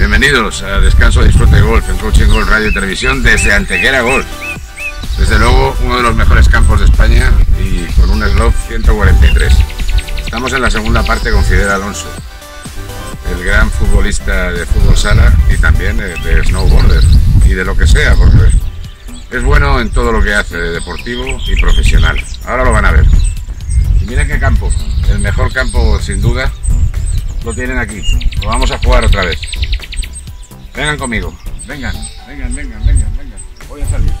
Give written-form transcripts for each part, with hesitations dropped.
Bienvenidos a Descanso, Disfrute Golf en Coaching Golf Radio y Televisión desde Antequera Golf. Desde luego, uno de los mejores campos de España y con un slope 143. Estamos en la segunda parte con Fidel Alonso, el gran futbolista de fútbol sala y también de snowboarder y de lo que sea, porque es bueno en todo lo que hace, de deportivo y profesional. Ahora lo van a ver. Y miren qué campo, el mejor campo sin duda, lo tienen aquí. Lo vamos a jugar otra vez. Vengan conmigo, vengan. Voy a salir.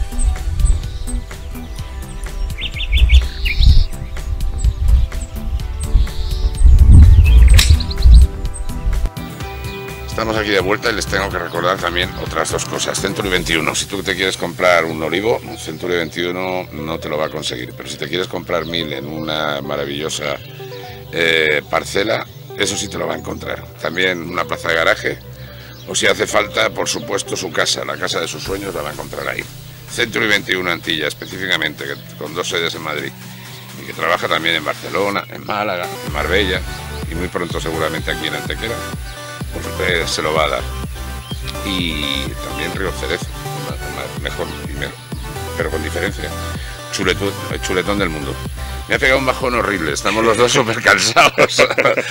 Estamos aquí de vuelta y les tengo que recordar también otras dos cosas. Century 21, si tú te quieres comprar un olivo, Century 21 no te lo va a conseguir, pero si te quieres comprar 1000 en una maravillosa parcela, eso sí te lo va a encontrar. También una plaza de garaje, o si hace falta, por supuesto, su casa, la casa de sus sueños, la va a encontrar ahí. Century 21 Antilla, específicamente, con 2 sedes en Madrid, y que trabaja también en Barcelona, en Málaga, en Marbella, y muy pronto seguramente aquí en Antequera, pues se lo va a dar. Y también Río Cerezo, mejor, pero con diferencia, chuletón del mundo. Me ha pegado un bajón horrible, estamos los dos súper cansados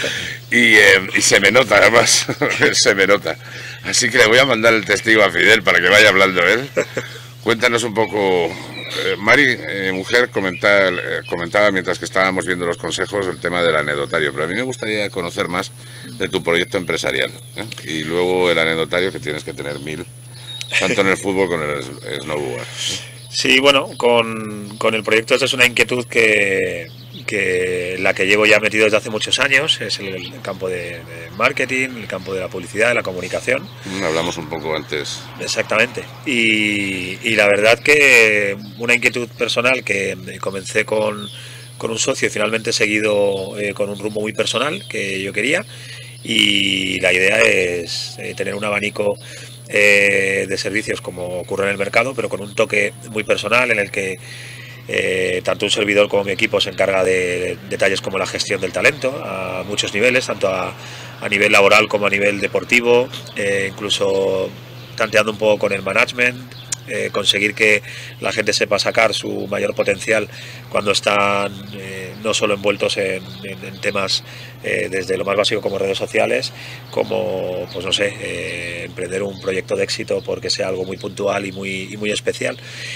y se me nota, además, se me nota. Así que le voy a mandar el testigo a Fidel para que vaya hablando él. Cuéntanos un poco, Mari, mujer, comentaba mientras que estábamos viendo los consejos el tema del anecdotario, pero a mí me gustaría conocer más de tu proyecto empresarial, y luego el anecdotario, que tienes que tener 1000, tanto en el fútbol como en el snowboard. Sí, bueno, con el proyecto esta es una inquietud que la que llevo ya metido desde hace muchos años, es el campo de marketing, el campo de la publicidad, de la comunicación. Hablamos un poco antes. Exactamente. Y la verdad que una inquietud personal que comencé con un socio y finalmente he seguido con un rumbo muy personal que yo quería. Y la idea es tener un abanico de servicios como ocurre en el mercado, pero con un toque muy personal en el que tanto un servidor como mi equipo se encarga de detalles como la gestión del talento a muchos niveles, tanto a nivel laboral como a nivel deportivo, incluso tanteando un poco con el management, conseguir que la gente sepa sacar su mayor potencial cuando están no solo envueltos en temas desde lo más básico como redes sociales, como pues no sé, emprender un proyecto de éxito porque sea algo muy puntual y muy especial.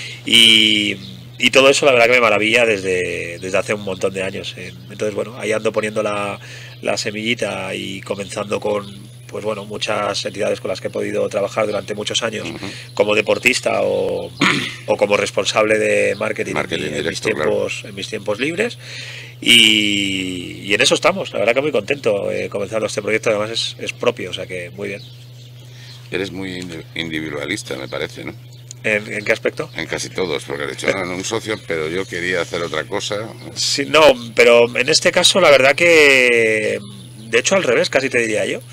Y todo eso la verdad que me maravilla desde hace un montón de años. Entonces bueno, ahí ando poniendo la semillita y comenzando con pues bueno, muchas entidades con las que he podido trabajar durante muchos años, como deportista o como responsable de marketing en mis tiempos libres. Y en eso estamos, la verdad que muy contento comenzando este proyecto, además es propio, o sea que muy bien. Eres muy individualista, me parece, ¿no? ¿En qué aspecto? En casi todos, porque de hecho eran un socio, pero yo quería hacer otra cosa. Sí, no, pero en este caso la verdad que... De hecho, al revés, casi te diría yo.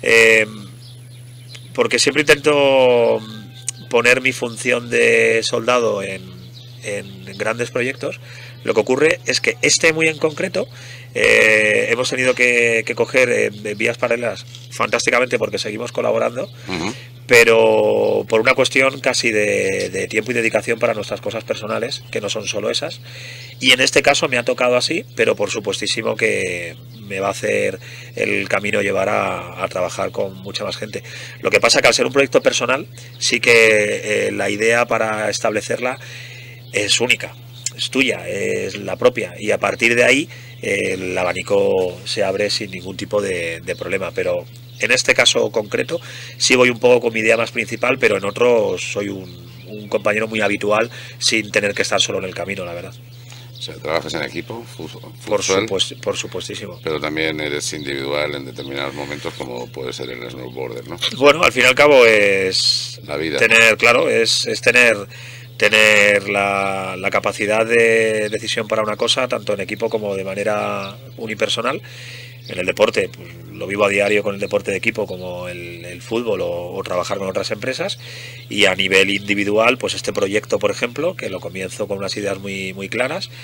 Porque siempre intento poner mi función de soldado en grandes proyectos. Lo que ocurre es que muy en concreto hemos tenido que coger vías paralelas fantásticamente porque seguimos colaborando, pero por una cuestión casi de tiempo y dedicación para nuestras cosas personales, que no son solo esas. Y en este caso me ha tocado así, pero por supuestísimo que me va a hacer el camino llevar a trabajar con mucha más gente. Lo que pasa que al ser un proyecto personal, sí que la idea para establecerla es única, es tuya, es la propia, y a partir de ahí el abanico se abre sin ningún tipo de problema. Pero en este caso concreto sí voy un poco con mi idea más principal, pero en otros soy un compañero muy habitual sin tener que estar solo en el camino, la verdad. O sea, trabajas en equipo, por supuestísimo. Pero también eres individual en determinados momentos, como puede ser el snowboarder, ¿no? Bueno, al fin y al cabo es la vida. Es tener la capacidad de decisión para una cosa, tanto en equipo como de manera unipersonal. En el deporte, pues, lo vivo a diario con el deporte de equipo como el fútbol o trabajar con otras empresas, y a nivel individual pues este proyecto, por ejemplo, que lo comienzo con unas ideas muy claras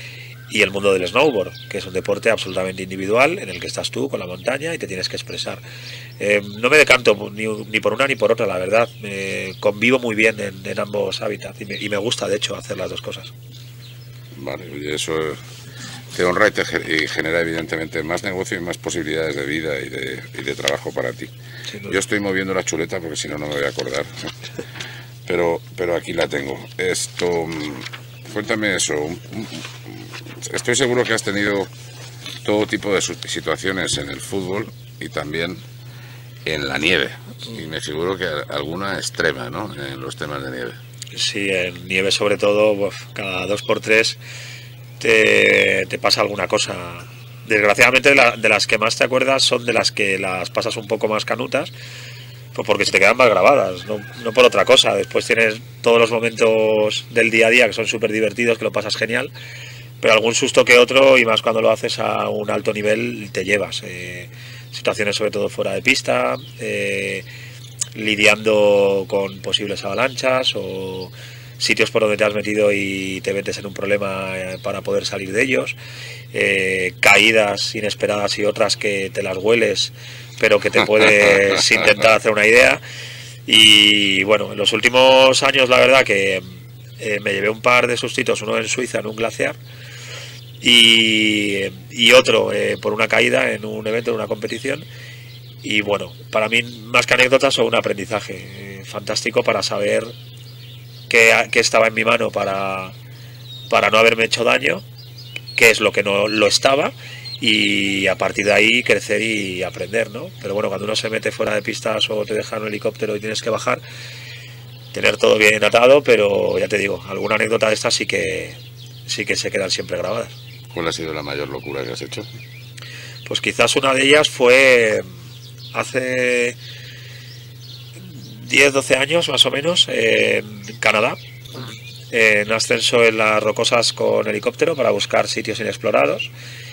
y el mundo del snowboard, que es un deporte absolutamente individual en el que estás tú con la montaña y te tienes que expresar. No me decanto ni por una ni por otra, la verdad. Convivo muy bien en ambos hábitats y me gusta, de hecho, hacer las dos cosas. Vale, y eso te honra y genera evidentemente más negocio y más posibilidades de vida y de trabajo para ti. Yo estoy moviendo la chuleta porque si no, no me voy a acordar. Pero aquí la tengo. Cuéntame eso. Estoy seguro que has tenido todo tipo de situaciones en el fútbol y también en la nieve. Y me figuro que alguna extrema, ¿no? En los temas de nieve. Sí, en nieve sobre todo, cada 2x3 te pasa alguna cosa. Desgraciadamente de las que más te acuerdas son de las que las pasas un poco más canutas, pues porque se te quedan más grabadas, no por otra cosa. Después tienes todos los momentos del día a día que son súper divertidos, que lo pasas genial, pero algún susto que otro, y más cuando lo haces a un alto nivel, te llevas. Situaciones sobre todo fuera de pista, lidiando con posibles avalanchas o sitios por donde te has metido y te metes en un problema para poder salir de ellos, caídas inesperadas y otras que te las hueles pero que te puedes intentar hacer una idea. Y bueno, en los últimos años la verdad que me llevé un par de sustitos, uno en Suiza en un glaciar y otro por una caída en un evento, en una competición. Y bueno, para mí más que anécdotas son un aprendizaje fantástico para saber qué estaba en mi mano para no haberme hecho daño, qué es lo que no lo estaba, y a partir de ahí crecer y aprender, ¿no? Pero bueno, cuando uno se mete fuera de pistas o te dejan un helicóptero y tienes que bajar, tener todo bien atado, pero ya te digo, alguna anécdota de estas sí que se quedan siempre grabadas. ¿Cuál ha sido la mayor locura que has hecho? Pues quizás una de ellas fue hace 10-12 años más o menos, en Canadá, en ascenso en las rocosas con helicóptero para buscar sitios inexplorados,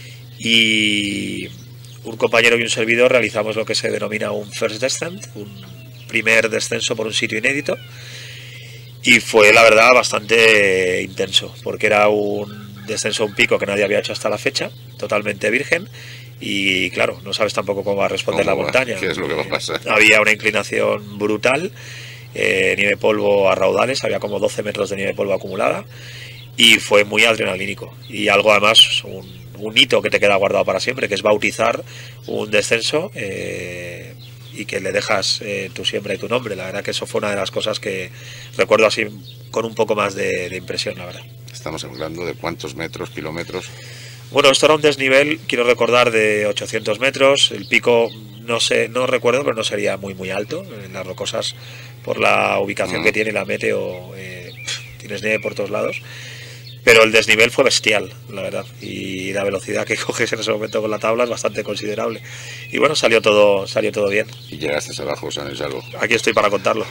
y un compañero y un servidor realizamos lo que se denomina un first descent, un primer descenso por un sitio inédito, y fue la verdad bastante intenso porque era un descenso a un pico que nadie había hecho hasta la fecha, totalmente virgen. Y claro, no sabes tampoco cómo va a responder la montaña. ¿Qué es lo que va a pasar? Había una inclinación brutal, nieve polvo a raudales, había como 12 metros de nieve polvo acumulada y fue muy adrenalínico. Y algo además, un hito que te queda guardado para siempre, que es bautizar un descenso y que le dejas tu siembra y tu nombre. La verdad que eso fue una de las cosas que recuerdo así con un poco más de impresión, la verdad. Estamos hablando de cuántos metros, kilómetros. Bueno, esto era un desnivel, quiero recordar, de 800 metros. El pico, no sé, no recuerdo, pero no sería muy alto. En las rocosas, por la ubicación que tiene la meteo, tienes nieve por todos lados. Pero el desnivel fue bestial, la verdad. Y la velocidad que coges en ese momento con la tabla es bastante considerable. Y bueno, salió todo bien. Y llegaste abajo, sano y salvo. Aquí estoy para contarlo.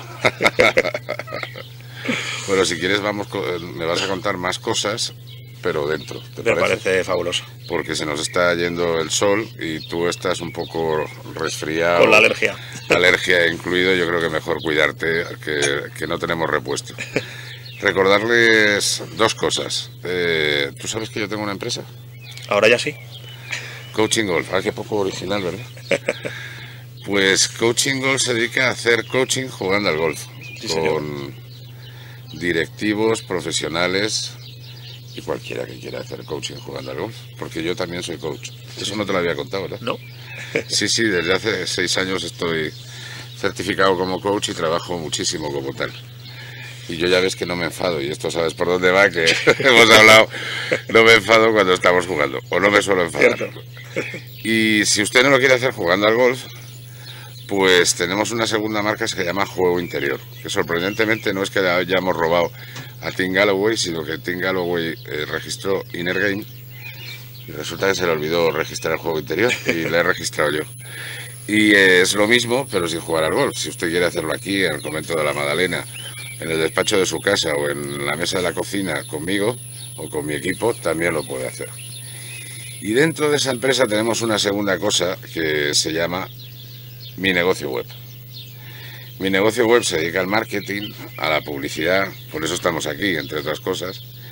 Bueno, si quieres me vas a contar más cosas, pero dentro. Me parece fabuloso. Porque se nos está yendo el sol y tú estás un poco resfriado. Con la alergia. La alergia incluido, yo creo que mejor cuidarte, que no tenemos repuesto. Recordarles dos cosas. ¿Tú sabes que yo tengo una empresa? Ahora ya sí. Coaching Golf. Ah, qué poco original, ¿verdad? Pues Coaching Golf se dedica a hacer coaching jugando al golf. Sí, con señor. Directivos, profesionales y cualquiera que quiera hacer coaching jugando al golf, porque yo también soy coach. Eso no te lo había contado, ¿verdad? No. Sí, desde hace 6 años estoy certificado como coach y trabajo muchísimo como tal. Y yo ya ves que no me enfado, y esto sabes por dónde va, que hemos hablado, no me enfado cuando estamos jugando, o no me suelo enfadar. Cierto. Y si usted no lo quiere hacer jugando al golf, pues tenemos una segunda marca que se llama Juego Interior, que sorprendentemente no es que le hayamos robado a Tim Galloway, sino que Tim Galloway registró Inner Game y resulta que se le olvidó registrar el Juego Interior y le he registrado yo. Y es lo mismo, pero sin jugar al golf. Si usted quiere hacerlo aquí, en el Convento de la Magdalena, en el despacho de su casa o en la mesa de la cocina conmigo o con mi equipo, también lo puede hacer. Y dentro de esa empresa tenemos una segunda cosa que se llama Mi Negocio Web. Mi Negocio Web se dedica al marketing, a la publicidad, por eso estamos aquí, entre otras cosas,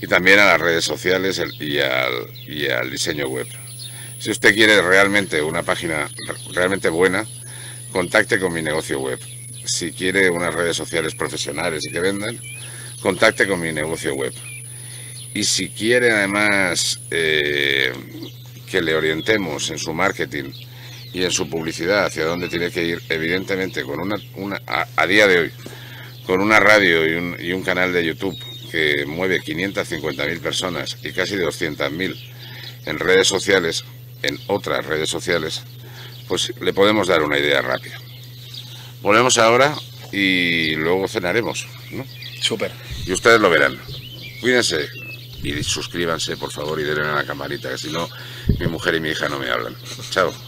y también a las redes sociales y al diseño web. Si usted quiere realmente una página realmente buena, contacte con Mi Negocio Web. Si quiere unas redes sociales profesionales y que vendan, contacte con Mi Negocio Web. Y si quiere además que le orientemos en su marketing y en su publicidad hacia dónde tiene que ir, evidentemente con a día de hoy, con una radio y un canal de YouTube que mueve 550.000 personas y casi 200.000 en redes sociales, en otras redes sociales, pues le podemos dar una idea rápida. Volvemos ahora y luego cenaremos, ¿no? Súper. Y ustedes lo verán. Cuídense y suscríbanse, por favor, y denle a la campanita, que si no, mi mujer y mi hija no me hablan. Chao.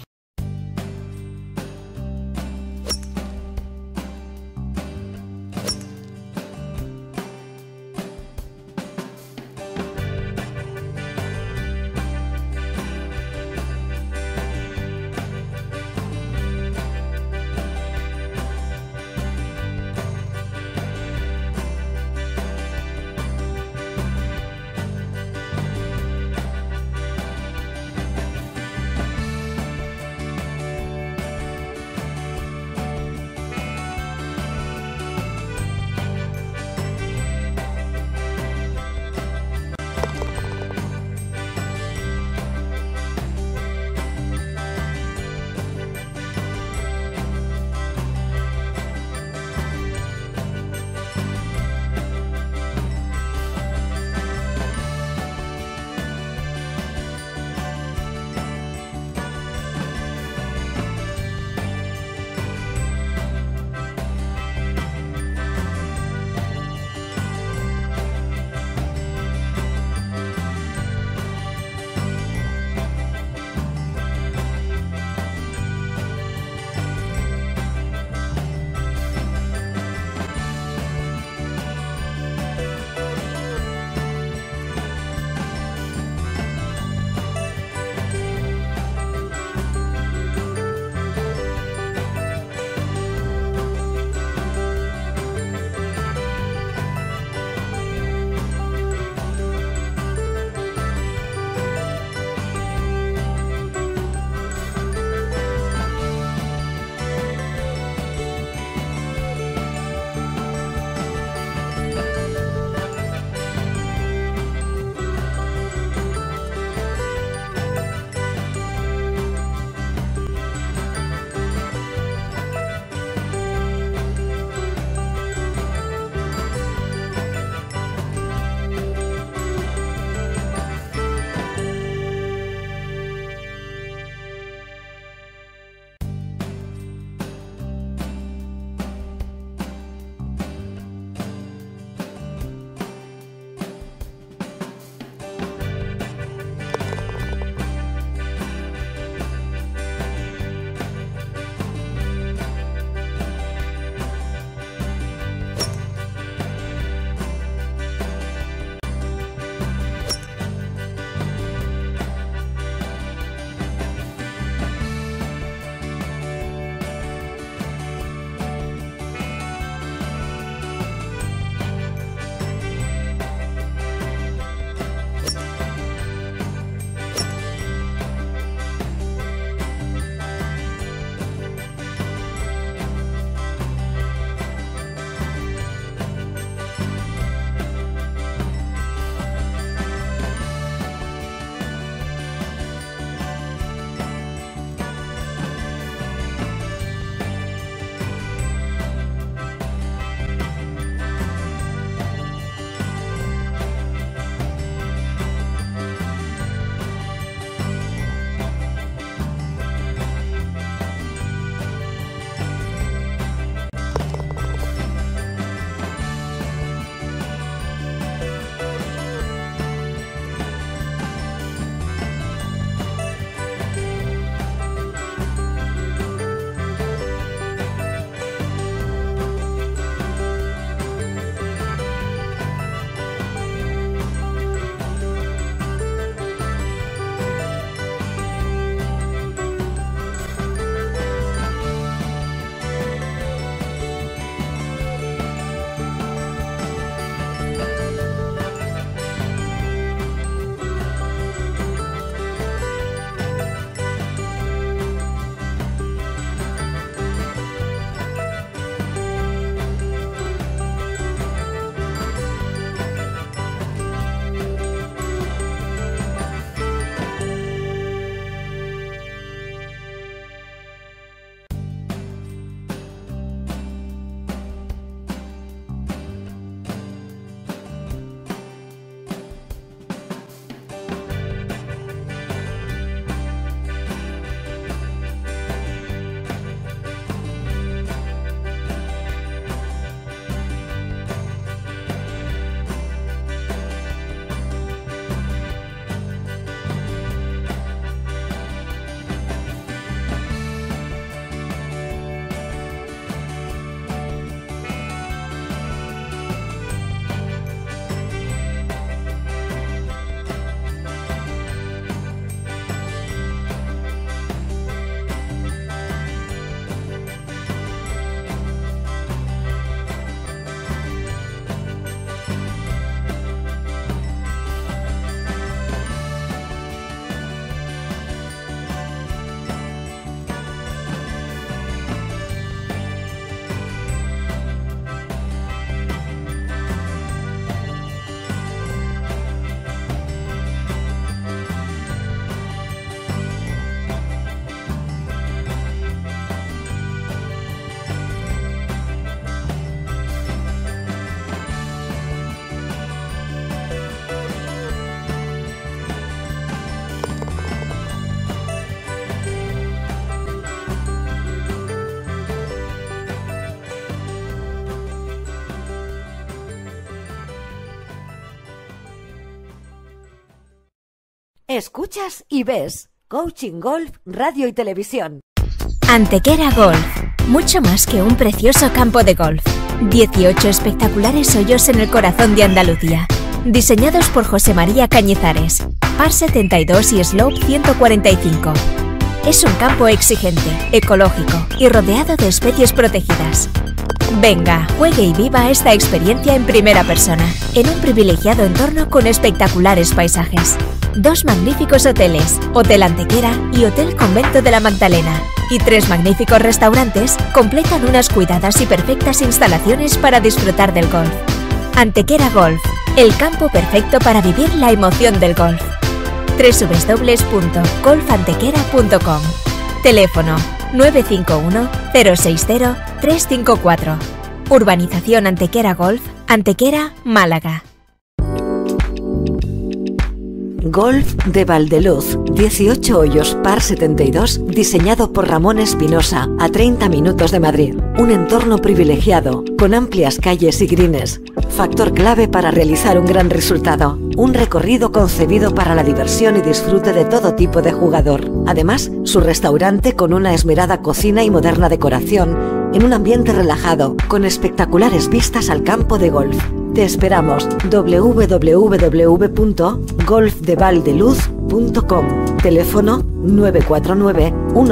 Escuchas y ves Coaching Golf, Radio y Televisión. Antequera Golf, mucho más que un precioso campo de golf. 18 espectaculares hoyos en el corazón de Andalucía, diseñados por José María Cañizares, par 72 y slope 145. Es un campo exigente, ecológico y rodeado de especies protegidas. Venga, juegue y viva esta experiencia en primera persona, en un privilegiado entorno con espectaculares paisajes. 2 magníficos hoteles, Hotel Antequera y Hotel Convento de la Magdalena, y 3 magníficos restaurantes completan unas cuidadas y perfectas instalaciones para disfrutar del golf. Antequera Golf, el campo perfecto para vivir la emoción del golf. www.golfantequera.com. Teléfono 951 060 354. Urbanización Antequera Golf, Antequera, Málaga. Golf de Valdeluz, 18 hoyos par 72, diseñado por Ramón Espinosa, a 30 minutos de Madrid. Un entorno privilegiado, con amplias calles y greens. Factor clave para realizar un gran resultado. Un recorrido concebido para la diversión y disfrute de todo tipo de jugador. Además, su restaurante con una esmerada cocina y moderna decoración, en un ambiente relajado, con espectaculares vistas al campo de golf. Te esperamos. www.golfdevaldeluz.com. Teléfono 949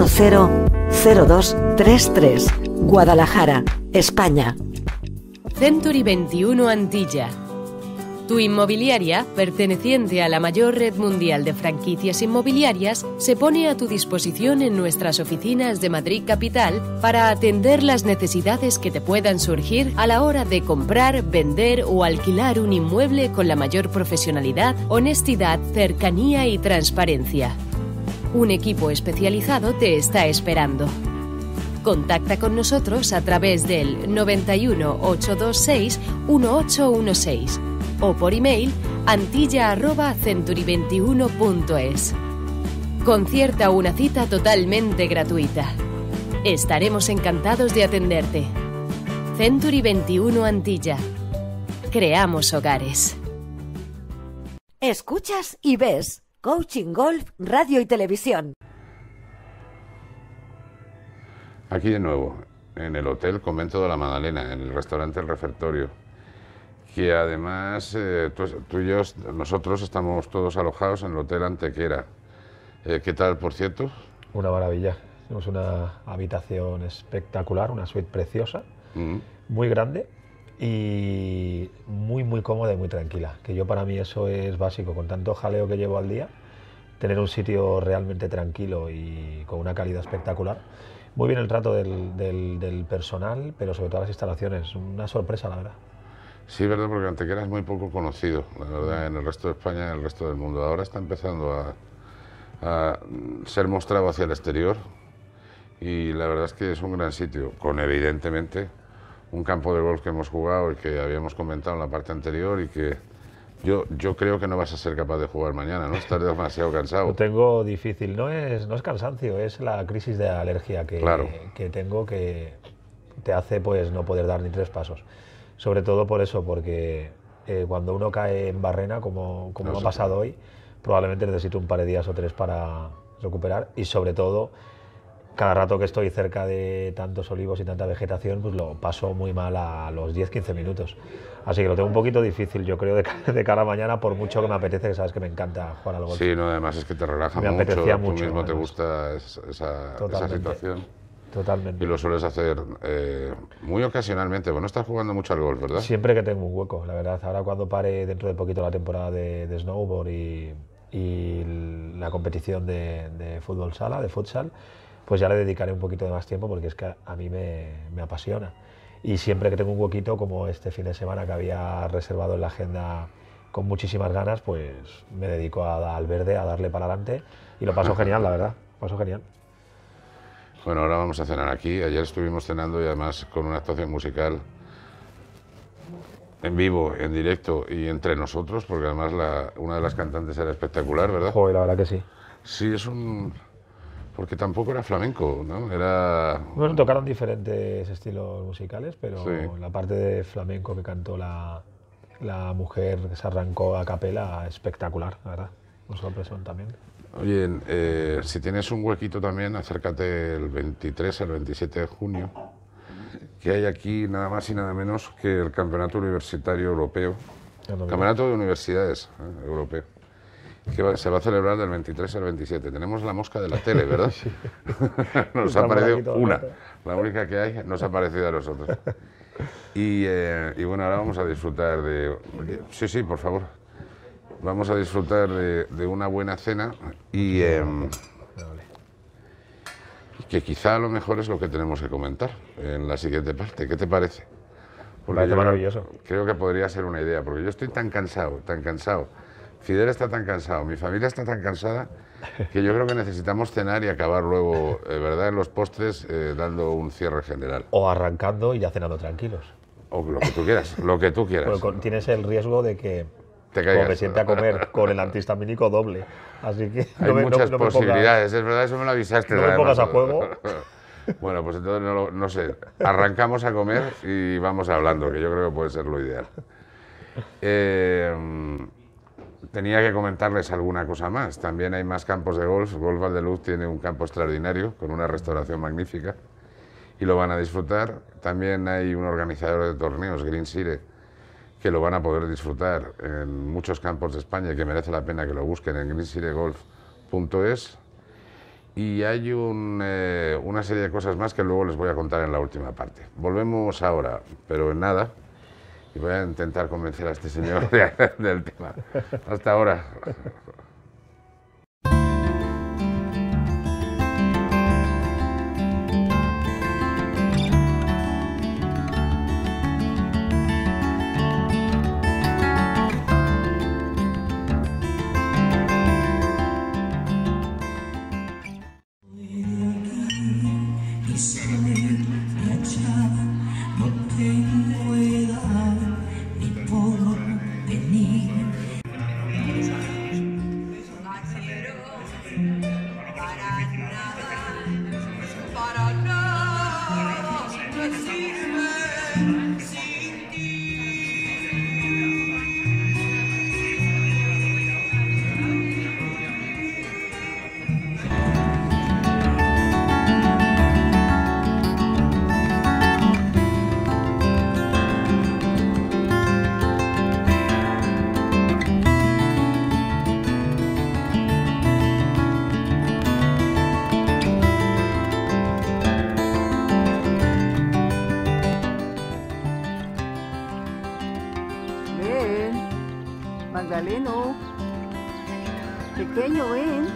100233. Guadalajara, España. Century 21 Antilla. Tu inmobiliaria, perteneciente a la mayor red mundial de franquicias inmobiliarias, se pone a tu disposición en nuestras oficinas de Madrid Capital para atender las necesidades que te puedan surgir a la hora de comprar, vender o alquilar un inmueble con la mayor profesionalidad, honestidad, cercanía y transparencia. Un equipo especializado te está esperando. Contacta con nosotros a través del 91 826 1816 o por email antilla@century21.es. Concierta una cita totalmente gratuita. Estaremos encantados de atenderte. Century 21 Antilla. Creamos hogares. Escuchas y ves Coaching Golf, Radio y Televisión. Aquí de nuevo, en el Hotel Convento de la Magdalena, en el restaurante El Refectorio, que además tú y yo, nosotros estamos todos alojados en el Hotel Antequera. ¿Qué tal, por cierto? Una maravilla. Tenemos una habitación espectacular, una suite preciosa, muy grande y muy cómoda y muy tranquila. Que yo, para mí, eso es básico. Con tanto jaleo que llevo al día, tener un sitio realmente tranquilo y con una calidad espectacular. Muy bien el trato del personal, pero sobre todo las instalaciones. Una sorpresa, la verdad. Sí, verdad, porque Antequera es muy poco conocido, la verdad, en el resto de España y en el resto del mundo. Ahora está empezando a ser mostrado hacia el exterior y la verdad es que es un gran sitio, con evidentemente un campo de golf que hemos jugado y que habíamos comentado en la parte anterior y que yo creo que no vas a ser capaz de jugar mañana, ¿no? Estás demasiado cansado. Lo tengo difícil, no es cansancio, es la crisis de alergia que tengo, que te hace pues no poder dar ni 3 pasos. Sobre todo por eso, porque cuando uno cae en barrena, como ha pasado hoy, probablemente necesito un par de días o 3 para recuperar, y sobre todo, cada rato que estoy cerca de tantos olivos y tanta vegetación, pues lo paso muy mal a los 10-15 minutos. Así que lo tengo un poquito difícil, yo creo, de cara a mañana, por mucho que me apetece, que sabes que me encanta jugar al golf. Sí, no, además es que te relaja me mucho, apetecía tú mucho, mismo además. Te gusta esa situación. Totalmente. Y lo sueles hacer muy ocasionalmente. Bueno, estás jugando mucho al golf, ¿verdad? Siempre que tengo un hueco, la verdad. Ahora, cuando pare dentro de poquito la temporada de snowboard y la competición de fútbol sala, de futsal, pues ya le dedicaré un poquito de más tiempo, porque es que a mí me apasiona. Y siempre que tengo un huequito, como este fin de semana que había reservado en la agenda con muchísimas ganas, pues me dedico al verde, a darle para adelante, y lo paso genial, la verdad. Paso genial. Bueno, ahora vamos a cenar aquí. Ayer estuvimos cenando y además con una actuación musical en vivo, en directo y entre nosotros, porque además una de las cantantes era espectacular, ¿verdad? Joder, la verdad que sí. Sí, porque tampoco era flamenco, ¿no? Era... Bueno, tocaron diferentes estilos musicales, pero sí. La parte de flamenco que cantó la mujer, que se arrancó a capela, espectacular, la verdad. Una sorpresa también. Oye, si tienes un huequito también, acércate el 23 al 27 de junio, que hay aquí nada más y nada menos que el Campeonato Universitario Europeo, Campeonato de Universidades Europeo, que se va a celebrar del 23 al 27. Tenemos la mosca de la tele, ¿verdad? Sí. Nos ha parecido una, la única que hay, nos ha parecido a nosotros. Y bueno, ahora vamos a disfrutar de... Sí, por favor. Vamos a disfrutar de una buena cena y que quizá a lo mejor es lo que tenemos que comentar en la siguiente parte. ¿Qué te parece? Porque yo maravilloso. Creo que podría ser una idea, porque yo estoy tan cansado. Fidel está tan cansado, mi familia está tan cansada, que yo creo que necesitamos cenar y acabar luego, ¿verdad?, en los postres, dando un cierre general. O arrancando y ya cenando tranquilos. O lo que tú quieras, lo que tú quieras. Pero tienes el riesgo de que te caigas. Como me siente a comer con el antihistamínico doble. Así que hay muchas posibilidades, es verdad, eso me lo avisaste. No me pongas a juego. Bueno, pues entonces no sé, arrancamos a comer y vamos hablando, que yo creo que puede ser lo ideal. Tenía que comentarles alguna cosa más. También hay más campos de golf. Golf Valdeluz tiene un campo extraordinario con una restauración magnífica y lo van a disfrutar. También hay un organizador de torneos, Green Sire, que lo van a poder disfrutar en muchos campos de España y que merece la pena que lo busquen en greensiregolf.es. Y hay una serie de cosas más que luego les voy a contar en la última parte. Volvemos ahora, pero en nada. Y voy a intentar convencer a este señor del tema. Hasta ahora. Magdaleno, pequeño, ven.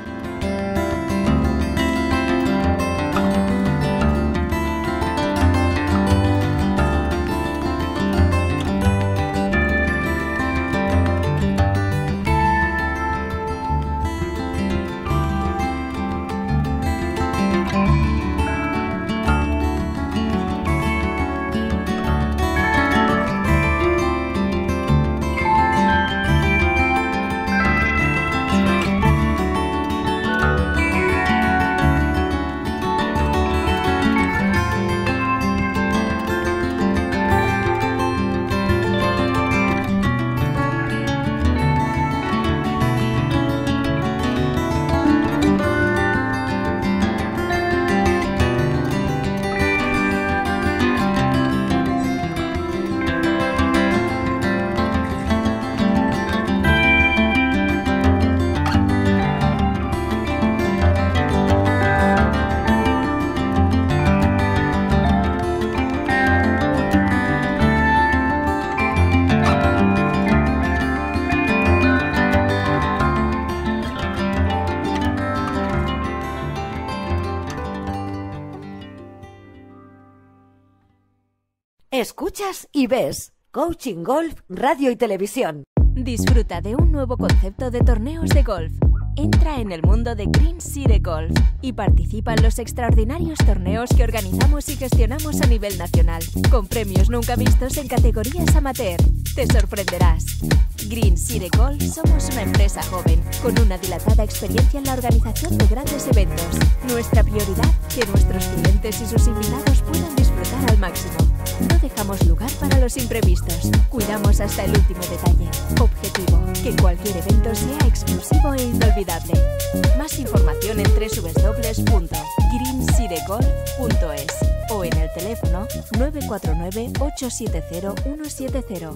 Escuchas y ves Coaching Golf, Radio y Televisión. Disfruta de un nuevo concepto de torneos de golf. Entra en el mundo de Green Sire Golf y participa en los extraordinarios torneos que organizamos y gestionamos a nivel nacional, con premios nunca vistos en categorías amateur. Te sorprenderás. Green Sire Golf somos una empresa joven, con una dilatada experiencia en la organización de grandes eventos. Nuestra prioridad, que nuestros clientes y sus invitados puedan disfrutar disfrutar al máximo. No dejamos lugar para los imprevistos. Cuidamos hasta el último detalle. Objetivo, que cualquier evento sea exclusivo e inolvidable. Más información en www.greensidegolf.es o en el teléfono 949 870 170.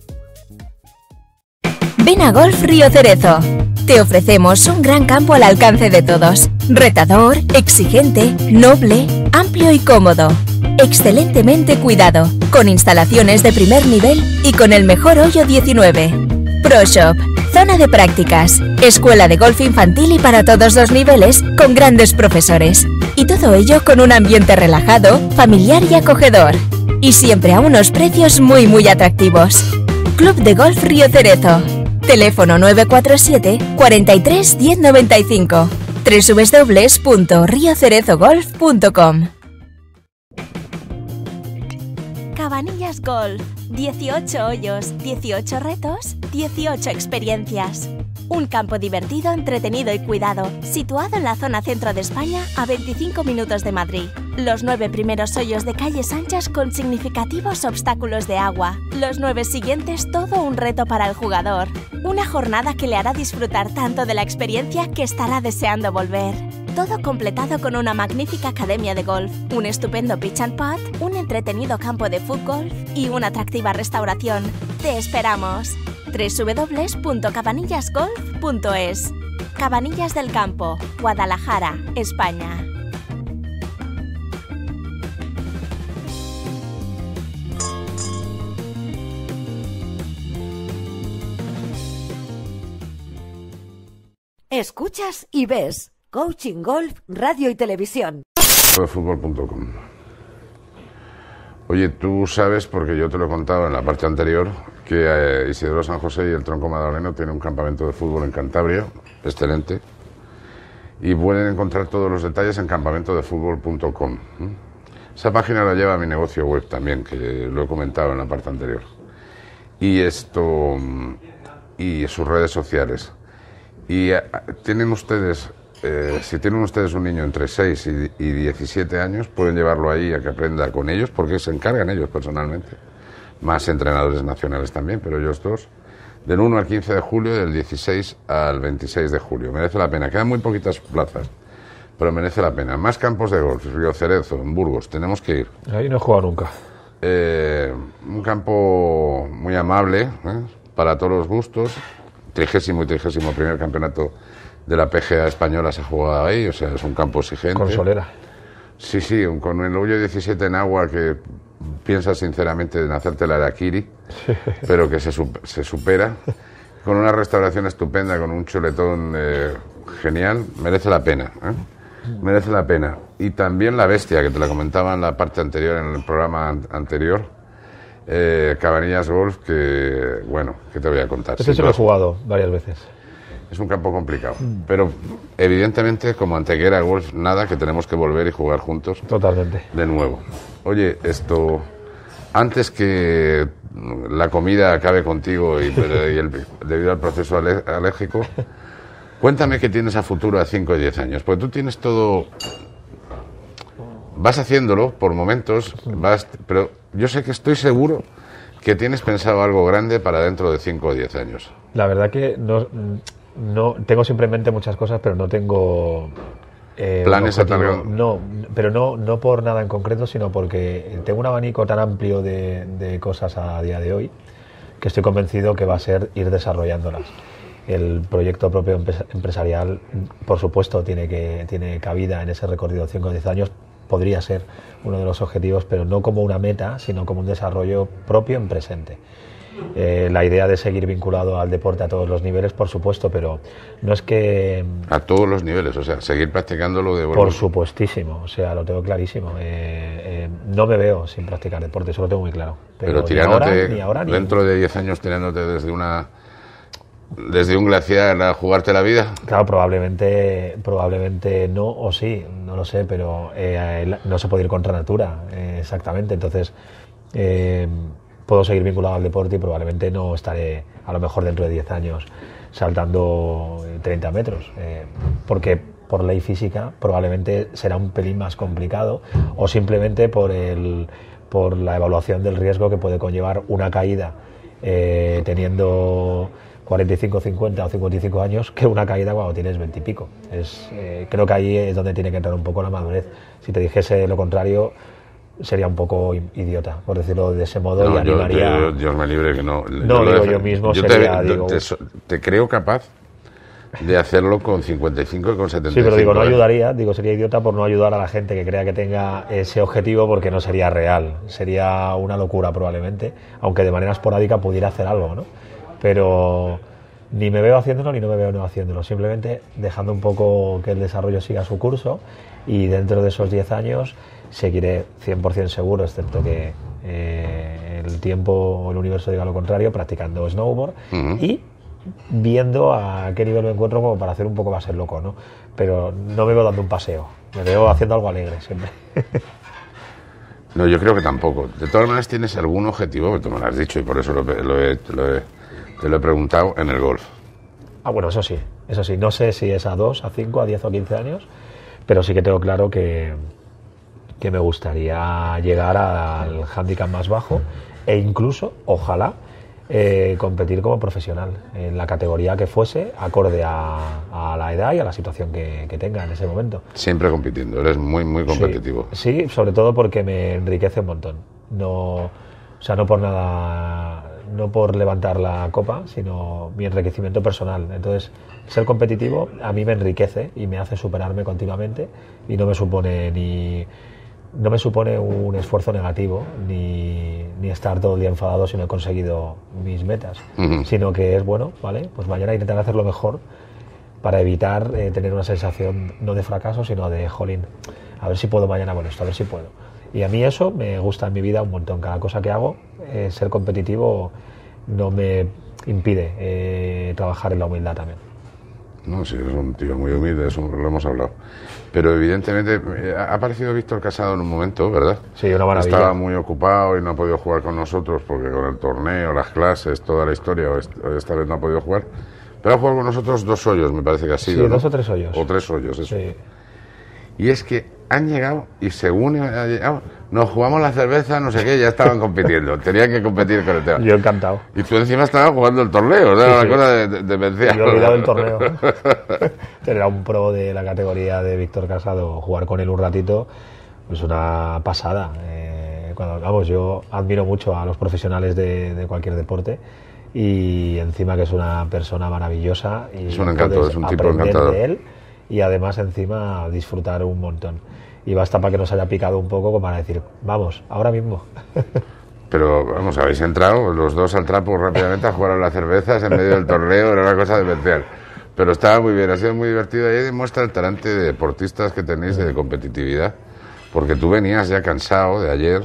Ven a Golf Río Cerezo. Te ofrecemos un gran campo al alcance de todos. Retador, exigente, noble, amplio y cómodo. Excelentemente cuidado, con instalaciones de primer nivel y con el mejor hoyo 19. Pro Shop, zona de prácticas, escuela de golf infantil y para todos los niveles, con grandes profesores. Y todo ello con un ambiente relajado, familiar y acogedor. Y siempre a unos precios muy atractivos. Club de Golf Río Cerezo. Teléfono 947 43 1095. www.riocerezogolf.com. Cabanillas Golf. 18 hoyos, 18 retos, 18 experiencias. Un campo divertido, entretenido y cuidado, situado en la zona centro de España, a 25 minutos de Madrid. Los 9 primeros hoyos de calles anchas con significativos obstáculos de agua. Los 9 siguientes, todo un reto para el jugador. Una jornada que le hará disfrutar tanto de la experiencia que estará deseando volver. Todo completado con una magnífica academia de golf, un estupendo pitch and putt, un entretenido campo de fútbol y una atractiva restauración. ¡Te esperamos! www.cabanillasgolf.es. Cabanillas del Campo, Guadalajara, España. Escuchas y ves Coaching Golf, Radio y Televisión. Fútbol.com. Oye, tú sabes, porque yo te lo he contado en la parte anterior, que Isidro San José y el Tronco Madaleno tienen un campamento de fútbol en Cantabria, excelente, y pueden encontrar todos los detalles en campamentodefutbol.com. Esa página la lleva mi negocio web también, que lo he comentado en la parte anterior, y sus redes sociales. Y tienen ustedes, si tienen ustedes un niño entre 6 y 17 años, pueden llevarlo ahí a que aprenda con ellos, porque se encargan ellos personalmente. Más entrenadores nacionales también, pero ellos dos, del 1 al 15 de julio, del 16 al 26 de julio. Merece la pena. Quedan muy poquitas plazas, pero merece la pena. Más campos de golf, Río Cerezo, en Burgos, tenemos que ir. Ahí no he jugado nunca. Un campo muy amable, para todos los gustos. 30º y 31º campeonato de la PGA española se ha jugado ahí, o sea, es un campo exigente. Con solera. Sí, con el hoyo 17 en agua que piensas sinceramente en hacerte la harakiri, pero que se supera, con una restauración estupenda, con un chuletón genial, merece la pena, merece la pena. Y también La Bestia, que te la comentaba en la parte anterior, en el programa anterior, Cabanillas Golf, que bueno, ¿qué te voy a contar? Este se lo he jugado varias veces. Es un campo complicado, pero evidentemente como Antequera Golf, nada, que tenemos que volver y jugar juntos. Totalmente. De nuevo. Oye, antes que la comida acabe contigo debido al proceso alérgico, cuéntame qué tienes a futuro a 5 y 10 años, porque tú tienes todo... Vas haciéndolo por momentos, pero yo sé que estoy seguro que tienes pensado algo grande para dentro de 5 o 10 años. La verdad que no tengo simplemente muchas cosas, pero no tengo planes a tal... No, pero no por nada en concreto, sino porque tengo un abanico tan amplio de cosas a día de hoy que estoy convencido que va a ser ir desarrollándolas. El proyecto propio empresarial, por supuesto, tiene cabida en ese recorrido de 5 o 10 años. Podría ser uno de los objetivos, pero no como una meta, sino como un desarrollo propio en presente. La idea de seguir vinculado al deporte a todos los niveles, por supuesto, pero no es que... A todos los niveles, o sea, seguir practicándolo de... Por supuestísimo, o sea, lo tengo clarísimo. No me veo sin practicar deporte, eso lo tengo muy claro. Pero tirándote, dentro de 10 años, tirándote desde un glaciar a jugarte la vida. Claro, probablemente no, o sí, no lo sé, pero no se puede ir contra natura, exactamente. Entonces, puedo seguir vinculado al deporte y probablemente no estaré, a lo mejor dentro de 10 años, saltando 30 metros, porque por ley física probablemente será un pelín más complicado, o simplemente por la evaluación del riesgo que puede conllevar una caída teniendo 45, 50 o 55 años, que una caída cuando tienes 20 y pico. Creo que ahí es donde tiene que entrar un poco la madurez. Si te dijese lo contrario, sería un poco idiota, por decirlo de ese modo, y animaría... Dios me libre que no. No, digo yo mismo, te creo capaz de hacerlo con 55 y con 75. Sí, pero digo, no ayudaría, sería idiota por no ayudar a la gente que crea que tenga ese objetivo, porque no sería real, sería una locura probablemente, aunque de manera esporádica pudiera hacer algo, ¿no? Pero ni me veo haciéndolo ni no me veo no haciéndolo, simplemente dejando un poco que el desarrollo siga su curso, y dentro de esos 10 años seguiré 100% seguro, excepto que el tiempo o el universo diga lo contrario, practicando snowboard y viendo a qué nivel me encuentro como para hacer un poco más el loco, ¿no? Pero no me veo dando un paseo, me veo haciendo algo alegre siempre. No, yo creo que tampoco. De todas maneras, ¿tienes algún objetivo? Que tú me lo has dicho y por eso te lo he preguntado en el golf. Bueno, eso sí. No sé si es a 2, a 5, a 10 o 15 años, pero sí que tengo claro que me gustaría llegar al handicap más bajo e incluso, ojalá, competir como profesional en la categoría que fuese, acorde a la edad y a la situación que tenga en ese momento. Siempre compitiendo, eres muy, muy competitivo. Sí, sobre todo porque me enriquece un montón. No por nada, no por levantar la copa, sino mi enriquecimiento personal. Entonces, ser competitivo a mí me enriquece y me hace superarme continuamente, y no me supone un esfuerzo negativo ni estar todo el día enfadado si no he conseguido mis metas, sino que es bueno, vale, pues mañana intentar hacerlo mejor para evitar tener una sensación no de fracaso, sino de jolín, a ver si puedo mañana con esto, a ver si puedo. Y a mí eso me gusta en mi vida un montón. Cada cosa que hago, ser competitivo no me impide trabajar en la humildad también. No, sí, es un tío muy humilde, eso lo hemos hablado. Pero evidentemente ha aparecido Víctor Casado en un momento, ¿verdad? Sí, una maravilla. Estaba muy ocupado y no ha podido jugar con nosotros porque con el torneo, las clases, toda la historia, esta vez no ha podido jugar. Pero ha jugado con nosotros 2 hoyos, me parece que ha sido. Sí, ¿no? 2 o 3 hoyos. O 3 hoyos, eso. Sí. Y es que han llegado y según ha llegado, nos jugamos la cerveza, no sé qué, ya estaban compitiendo. Tenían que competir con el tema. Yo encantado. Y tú encima estabas jugando el torneo, ¿no? Era una cosa de vencer. Yo he olvidado el torneo. Tener a un pro de la categoría de Víctor Casado, jugar con él un ratito, es una pasada. Yo admiro mucho a los profesionales de cualquier deporte, y encima que es una persona maravillosa y es un encanto, es un tipo encantador de él, y además encima disfrutar un montón. Y basta para que nos haya picado un poco como para decir, vamos, ahora mismo. Pero vamos, habéis entrado los dos al trapo rápidamente a jugar a las cervezas en medio del torneo, era una cosa demencial. Pero estaba muy bien, ha sido muy divertido, y ahí demuestra el talante de deportistas que tenéis de competitividad, porque tú venías ya cansado de ayer.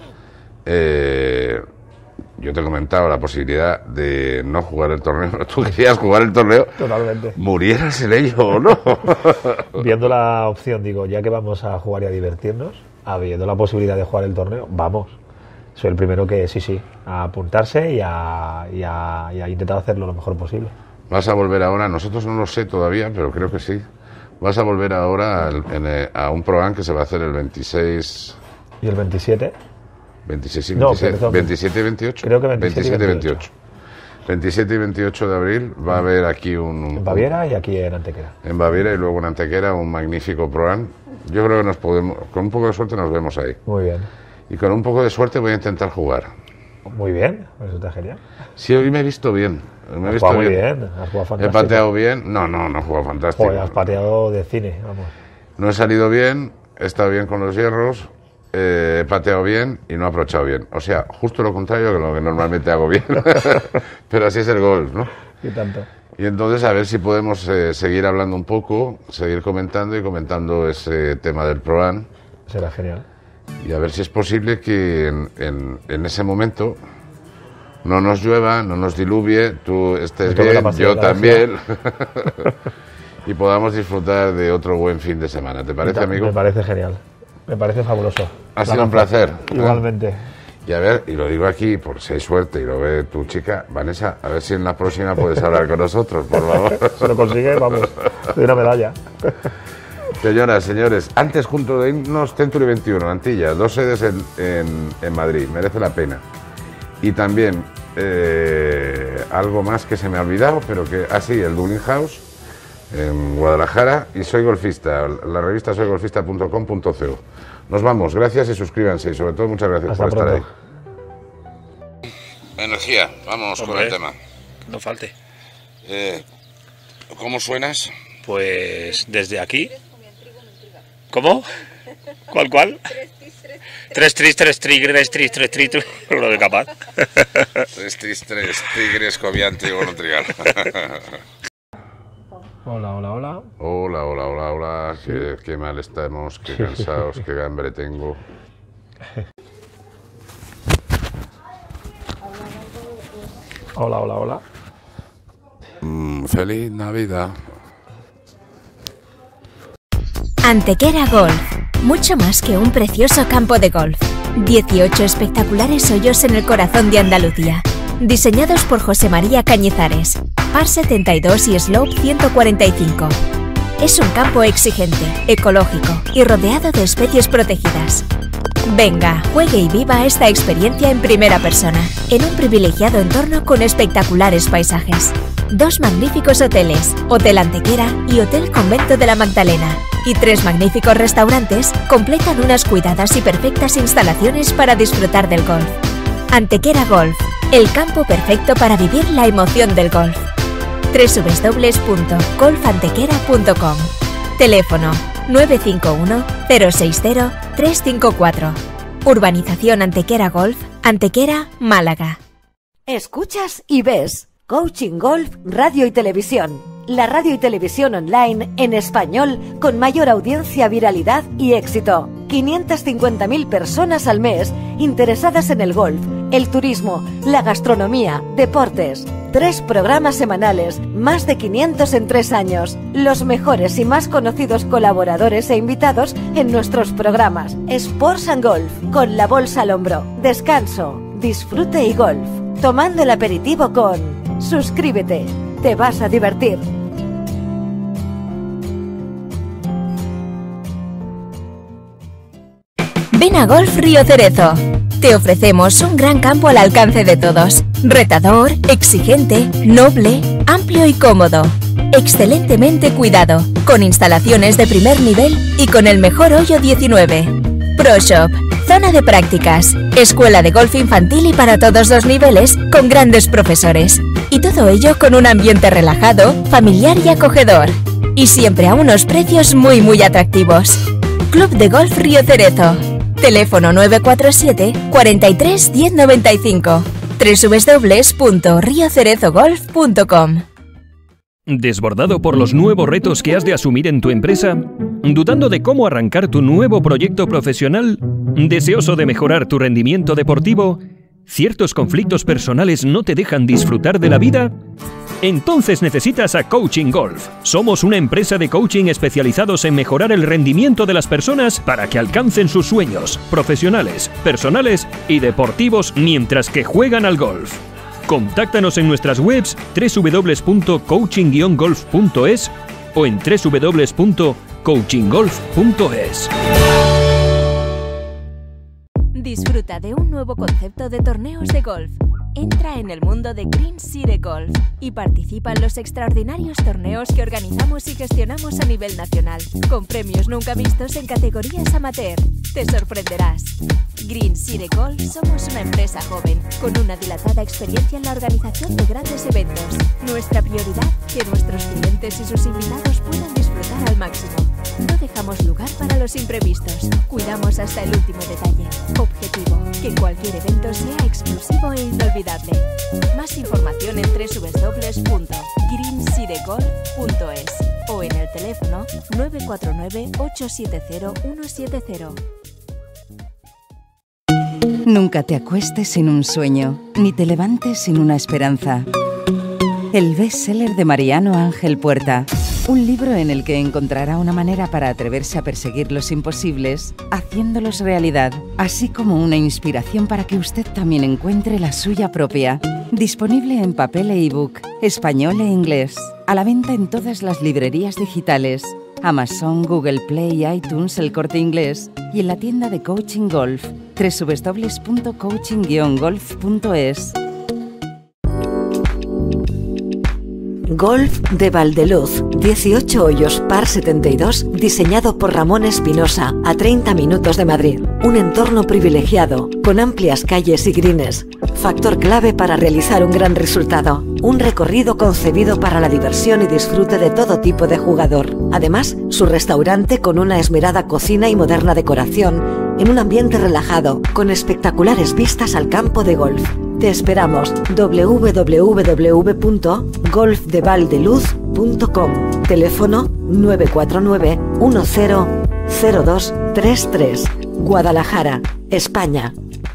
Yo te he comentado la posibilidad de no jugar el torneo, pero tú querías jugar el torneo. Totalmente. Murieras en ello o no. Viendo la opción, digo, ya que vamos a jugar y a divertirnos, habiendo la posibilidad de jugar el torneo, vamos. Soy el primero que sí, a apuntarse y a intentar hacerlo lo mejor posible. Vas a volver ahora, nosotros no lo sé todavía, pero creo que sí. Vas a volver ahora a un Pro-Am que se va a hacer el 26... ¿Y el 27? 26 y 27, no, 27 y 28. Creo que 27 y 28. 27 y 28 de abril va a haber aquí en Baviera y aquí en Antequera. En Baviera y luego en Antequera un magnífico Pro-Am. Yo creo que con un poco de suerte nos vemos ahí. Muy bien. Y con un poco de suerte voy a intentar jugar. Muy bien, eso está genial. Sí, hoy me he visto bien. Has jugado muy bien, has jugado fantástico. He pateado bien. No he jugado fantástico. Joder, has pateado de cine, vamos. No he salido bien, he estado bien con los hierros. He pateado bien y no he aprovechado bien. O sea, justo lo contrario que lo que normalmente hago bien. Pero así es el golf, ¿no? Y tanto. Y entonces a ver si podemos seguir hablando un poco, seguir comentando ese tema del Pro-Am. Será genial. Y a ver si es posible que en ese momento no nos llueva, no nos diluvie, tú estés bien, yo también. Y podamos disfrutar de otro buen fin de semana. ¿Te parece, amigo? Me parece genial. Me parece fabuloso. Ha sido un placer. Igualmente. Y a ver, y lo digo aquí por si hay suerte y lo ve tu chica, Vanessa, a ver si en la próxima puedes hablar con nosotros, por favor. Si lo consigue, vamos, de una medalla. Señoras, señores, antes junto de irnos, Century 21, Antilla, 2 sedes en Madrid, merece la pena. Y también algo más que se me ha olvidado, pero que sí, el Dublin House en Guadalajara, y Soy Golfista, la revista soygolfista.com.co. Nos vamos, gracias y suscríbanse, y sobre todo muchas gracias por estar ahí. Energía, vamos con el tema. No falte. ¿Cómo suenas? Pues desde aquí. ¿Cómo? ¿Cuál? Tres tris, lo de capaz. 3 tigres, cobiante y bono trigal. Hola. Hola. Qué mal estamos, qué cansados, qué hambre tengo. Hola. Feliz Navidad. Antequera Golf. Mucho más que un precioso campo de golf. 18 espectaculares hoyos en el corazón de Andalucía. Diseñados por José María Cañizares. Par 72 y slope 145. Es un campo exigente, ecológico y rodeado de especies protegidas. Venga, juegue y viva esta experiencia en primera persona, en un privilegiado entorno con espectaculares paisajes. 2 magníficos hoteles, Hotel Antequera y Hotel Convento de la Magdalena, y 3 magníficos restaurantes completan unas cuidadas y perfectas instalaciones para disfrutar del golf. Antequera Golf, el campo perfecto para vivir la emoción del golf. www.golfantequera.com. Teléfono 951 060 354. Urbanización Antequera Golf, Antequera, Málaga. Escuchas y ves Coaching Golf, Radio y Televisión. La radio y televisión online en español con mayor audiencia, viralidad y éxito. 550.000 personas al mes interesadas en el golf, el turismo, la gastronomía, deportes. 3 programas semanales, más de 500 en 3 años. Los mejores y más conocidos colaboradores e invitados en nuestros programas. Sports and Golf, con la bolsa al hombro. Descanso, disfrute y golf. Tomando el aperitivo con... Suscríbete, te vas a divertir. Ven a Golf Río Cerezo. Te ofrecemos un gran campo al alcance de todos. Retador, exigente, noble, amplio y cómodo. Excelentemente cuidado, con instalaciones de primer nivel y con el mejor hoyo 19. Pro Shop, zona de prácticas, escuela de golf infantil y para todos los niveles, con grandes profesores. Y todo ello con un ambiente relajado, familiar y acogedor. Y siempre a unos precios muy atractivos. Club de Golf Río Cerezo. Teléfono 947 43 1095. www.riocerezogolf.com. ¿Desbordado por los nuevos retos que has de asumir en tu empresa? ¿Dudando de cómo arrancar tu nuevo proyecto profesional? ¿Deseoso de mejorar tu rendimiento deportivo? ¿Ciertos conflictos personales no te dejan disfrutar de la vida? Entonces necesitas a Coaching Golf. Somos una empresa de coaching especializados en mejorar el rendimiento de las personas para que alcancen sus sueños profesionales, personales y deportivos mientras que juegan al golf. Contáctanos en nuestras webs www.coaching-golf.es o en www.coachinggolf.es. Disfruta de un nuevo concepto de torneos de golf. Entra en el mundo de Green City Golf y participa en los extraordinarios torneos que organizamos y gestionamos a nivel nacional, con premios nunca vistos en categorías amateur. Te sorprenderás. Green City Golf somos una empresa joven, con una dilatada experiencia en la organización de grandes eventos. Nuestra prioridad, que nuestros clientes y sus invitados puedan disfrutar al máximo. No dejamos lugar para los imprevistos. Cuidamos hasta el último detalle. Objetivo, que cualquier evento sea exclusivo e inolvidable. Más información en www.greencitygolf.es o en el teléfono 949 870 170. Nunca te acuestes sin un sueño, ni te levantes sin una esperanza. El bestseller de Mariano Ángel Puerta. Un libro en el que encontrará una manera para atreverse a perseguir los imposibles, haciéndolos realidad, así como una inspiración para que usted también encuentre la suya propia. Disponible en papel e ebook, español e inglés. A la venta en todas las librerías digitales. Amazon, Google Play, iTunes, El Corte Inglés y en la tienda de Coaching Golf, www.coaching-golf.es. Golf de Valdeluz, 18 hoyos par 72, diseñado por Ramón Espinosa, a 30 minutos de Madrid. Un entorno privilegiado, con amplias calles y greens. Factor clave para realizar un gran resultado. Un recorrido concebido para la diversión y disfrute de todo tipo de jugador. Además, su restaurante con una esmerada cocina y moderna decoración, en un ambiente relajado, con espectaculares vistas al campo de golf. Te esperamos. www.golfdevaldeluz.com. Teléfono 949 100233. Guadalajara, España.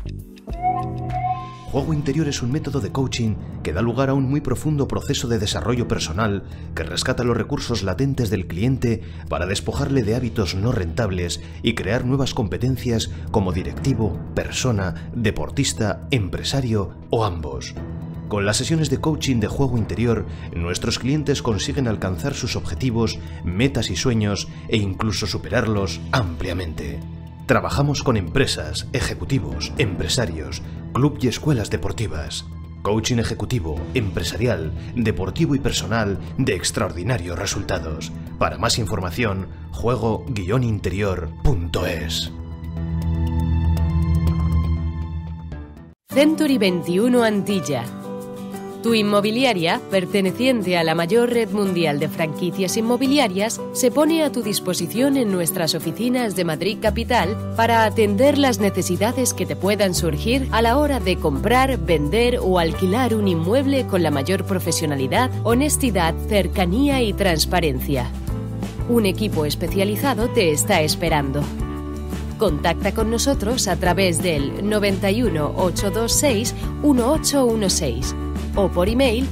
Juego interior es un método de coaching que da lugar a un muy profundo proceso de desarrollo personal que rescata los recursos latentes del cliente para despojarle de hábitos no rentables y crear nuevas competencias como directivo, persona, deportista, empresario o ambos. Con las sesiones de coaching de juego interior, nuestros clientes consiguen alcanzar sus objetivos, metas y sueños e incluso superarlos ampliamente. Trabajamos con empresas, ejecutivos, empresarios, club y escuelas deportivas. Coaching ejecutivo, empresarial, deportivo y personal de extraordinarios resultados. Para más información, juego-interior.es. Century 21 Antilla. Tu inmobiliaria, perteneciente a la mayor red mundial de franquicias inmobiliarias, se pone a tu disposición en nuestras oficinas de Madrid Capital para atender las necesidades que te puedan surgir a la hora de comprar, vender o alquilar un inmueble con la mayor profesionalidad, honestidad, cercanía y transparencia. Un equipo especializado te está esperando. Contacta con nosotros a través del 91 826 1816 o por email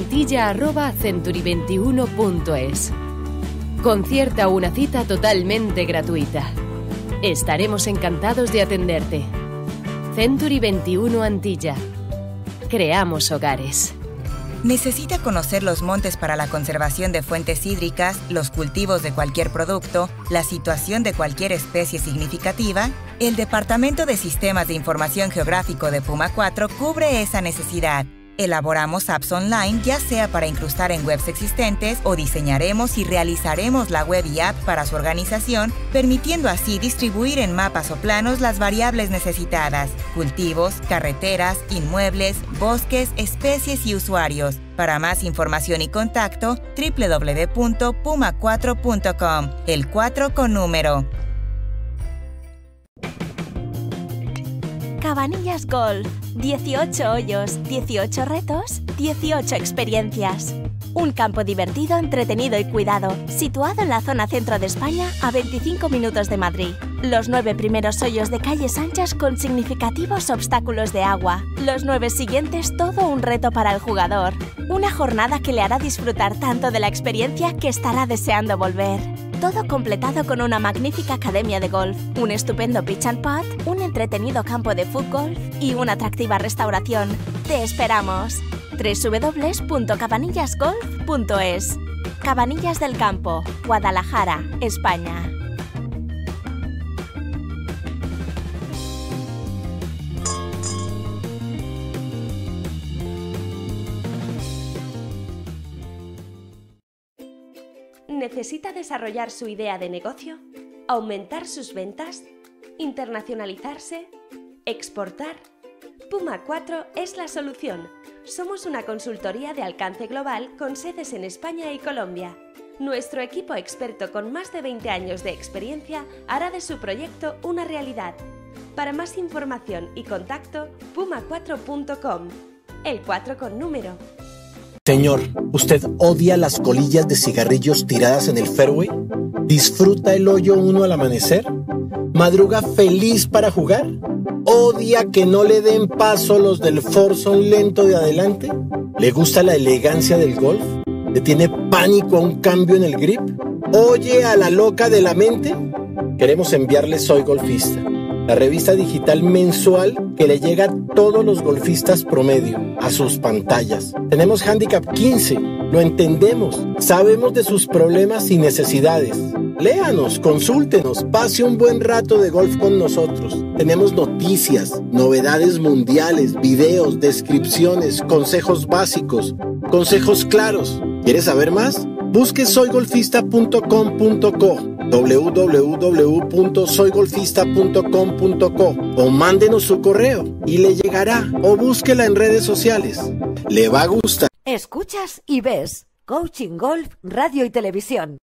antilla@century21.es. Concierta una cita totalmente gratuita. Estaremos encantados de atenderte. Century 21 Antilla. Creamos hogares. ¿Necesita conocer los montes para la conservación de fuentes hídricas, los cultivos de cualquier producto, la situación de cualquier especie significativa? El Departamento de Sistemas de Información Geográfico de Puma 4 cubre esa necesidad. Elaboramos apps online, ya sea para incrustar en webs existentes o diseñaremos y realizaremos la web y app para su organización, permitiendo así distribuir en mapas o planos las variables necesitadas: cultivos, carreteras, inmuebles, bosques, especies y usuarios. Para más información y contacto, www.puma4.com, el 4 con número. Cabanillas Golf. 18 hoyos, 18 retos, 18 experiencias. Un campo divertido, entretenido y cuidado, situado en la zona centro de España, a 25 minutos de Madrid. Los 9 primeros hoyos de calles anchas con significativos obstáculos de agua. Los 9 siguientes, todo un reto para el jugador. Una jornada que le hará disfrutar tanto de la experiencia que estará deseando volver. Todo completado con una magnífica academia de golf, un estupendo pitch and putt, un entretenido campo de fútbol y una atractiva restauración. ¡Te esperamos! www.cabanillasgolf.es. Cabanillas del Campo, Guadalajara, España. ¿Necesita desarrollar su idea de negocio? ¿Aumentar sus ventas? ¿Internacionalizarse? ¿Exportar? Puma 4 es la solución. Somos una consultoría de alcance global con sedes en España y Colombia. Nuestro equipo experto con más de 20 años de experiencia hará de su proyecto una realidad. Para más información y contacto, puma4.com. El 4 con número. Señor, ¿usted odia las colillas de cigarrillos tiradas en el fairway? ¿Disfruta el hoyo 1 al amanecer? ¿Madruga feliz para jugar? ¿Odia que no le den paso los del foursome lento de adelante? ¿Le gusta la elegancia del golf? ¿Le tiene pánico a un cambio en el grip? ¿Oye a la loca de la mente? Queremos enviarle Soy Golfista, la revista digital mensual que le llega a todos los golfistas promedio, a sus pantallas. Tenemos Handicap 15, lo entendemos, sabemos de sus problemas y necesidades. Léanos, consúltenos, pase un buen rato de golf con nosotros. Tenemos noticias, novedades mundiales, videos, descripciones, consejos básicos, consejos claros. ¿Quieres saber más? Busque soygolfista.com.co, www.soygolfista.com.co o mándenos su correo y le llegará, o búsquela en redes sociales. Le va a gustar. Escuchas y ves Coaching Golf Radio y Televisión.